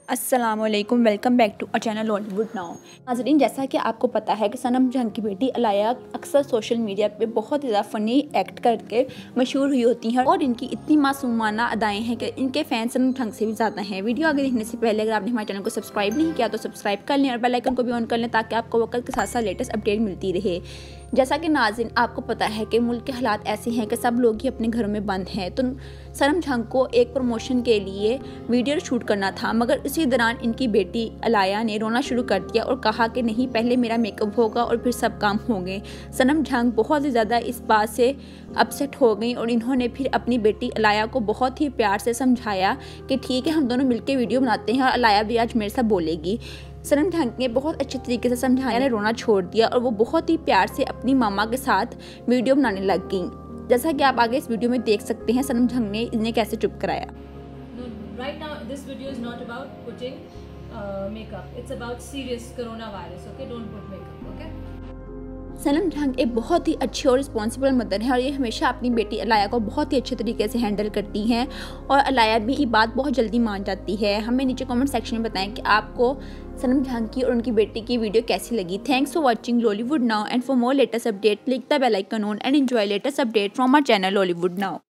अस्सलामुअलैकुम, welcome back to a channel Bollywood now. नाज़रीन, जैसा कि आपको पता है कि सनम जंग की बेटी अलाया अक्सर सोशल मीडिया पे बहुत ज़्यादा फ़नी एक्ट करके मशहूर हुई होती हैं और इनकी इतनी मासूमाना अदाएँ हैं कि इनके फ़ैन सनम जंग से भी ज़्यादा हैं। वीडियो आगे देखने से पहले अगर आपने हमारे चैनल को सब्सक्राइब नहीं किया तो सब्सक्राइब कर लें और बेल आइकन को भी ऑन कर लें ताकि आपको वक्त के साथ साथ लेटेस्ट अपडेट मिलती रहे। जैसा कि नाज़रीन आपको पता है कि मुल्क के हालात ऐसे हैं कि सब लोग ही अपने घरों में बंद हैं, तो सनम जंग को एक प्रमोशन के लिए वीडियो शूट करना था, मगर इसी दौरान इनकी बेटी अलाया ने रोना शुरू कर दिया और कहा कि नहीं, पहले मेरा मेकअप होगा और फिर सब काम होंगे। सनम जंग बहुत ही ज़्यादा इस बात से अपसेट हो गई और इन्होंने फिर अपनी बेटी अलाया को बहुत ही प्यार से समझाया कि ठीक है, हम दोनों मिलकर वीडियो बनाते हैं और अलाया भी आज मेरे साथ बोलेगी। सनम जंग ने बहुत अच्छे तरीके से समझाया, ने रोना छोड़ दिया और वो बहुत ही प्यार से अपनी मामा के साथ वीडियो बनाने लग गई। जैसा कि आप आगे इस वीडियो में देख सकते हैं सनम जंग ने इन्हें कैसे चुप कराया। Right now, this video is not about putting makeup. It's about serious coronavirus. Okay, don't put makeup. Okay. सनम जंग एक बहुत ही अच्छी और रिस्पॉन्सिबल मदर है और ये हमेशा अपनी बेटी अलाया को बहुत ही अच्छे तरीके से हैंडल करती हैं और अलाया भी ये बात बहुत जल्दी मान जाती है। हमें नीचे कमेंट सेक्शन में बताएं कि आपको सनम जंग की और उनकी बेटी की वीडियो कैसी लगी। Thanks for watching Lollywood now and for more latest update click the bell icon on and enjoy latest update from our channel Lollywood now.